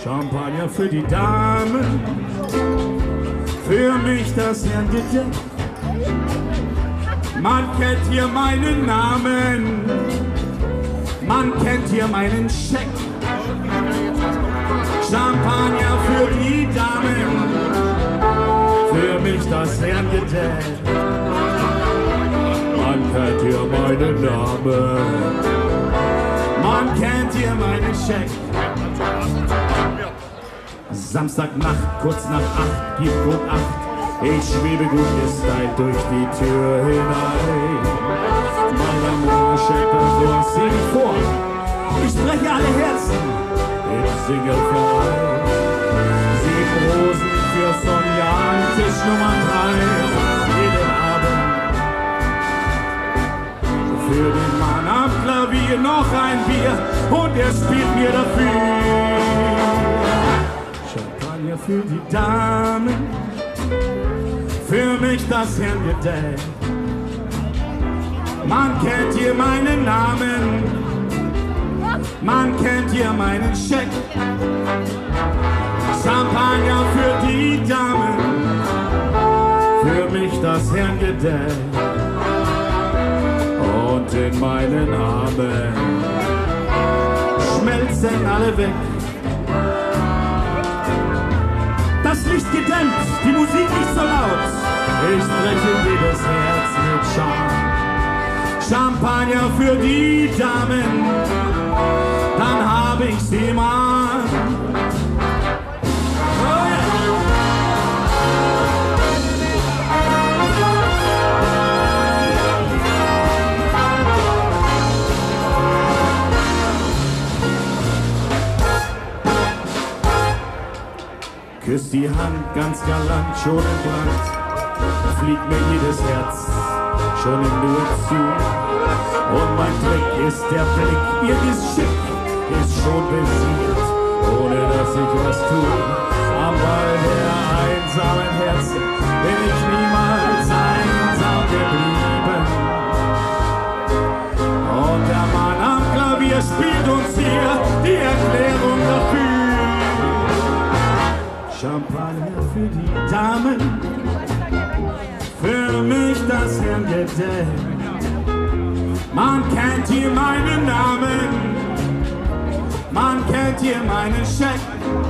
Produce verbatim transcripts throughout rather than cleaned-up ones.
Champagner für die Damen, für mich das Herrengedeck. Man kennt hier meinen Namen, man kennt hier meinen Scheck. Champagner für die Damen, für mich das Herrengedeck. Man kennt hier meinen Namen, man kennt hier meinen Scheck. Samstagnacht, kurz nach acht, gib gut acht. Ich schwebe gut gestylt durch die Tür hinein. Mein Amour, Chapter, so sing ich vor. Ich spreche alle Herzen im Singelverein. Sieben Rosen für Sonja an Tisch Nummer drei. Jeden Abend für den Mann am Klavier noch ein Bier und er spielt mir dafür. Champagner für die Damen, für mich das Herrengedeck. Man kennt hier meinen Namen, man kennt hier meinen Scheck. Champagner für die Damen, für mich das Herrengedeck. Und in meinen Armen schmelzen alle weg. Das Licht gedämmt, die Musik nicht so laut. Ich breche jedes Herz mit Charme. Champagner für die Damen, dann hab ich sie mal. Oh yeah. Küsst die Hand ganz galant, schon im Brand, fliegt mir jedes Herz schon im Nu zu. Und mein Trick ist der Blick, ihr Geschick ist schon besiegt, ohne dass ich was tue. Am Ball der einsamen Herzen bin ich niemals einsam geblieben. Und der Mann am Klavier spielt uns hier die Erklärung dafür. Champagner für die Damen, für mich das Herrengedeck. Man kennt hier meinen Namen, man kennt hier meinen Scheck.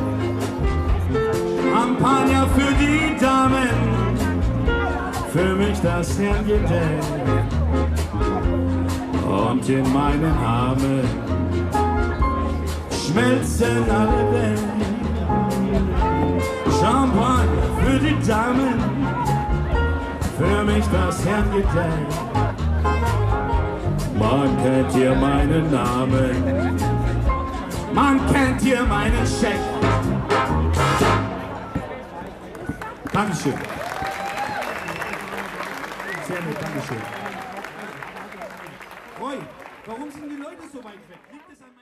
Champagner für die Damen, für mich das Herrengedeck. Und in meinen Armen schmelzen alle weg. Champagner für die Damen, für mich das Herrengedeck. Man kennt hier meinen Namen, man kennt hier meinen Scheck. Dankeschön. Sehr nett, Dankeschön. Roy, warum sind die Leute so weit weg? Liegt es an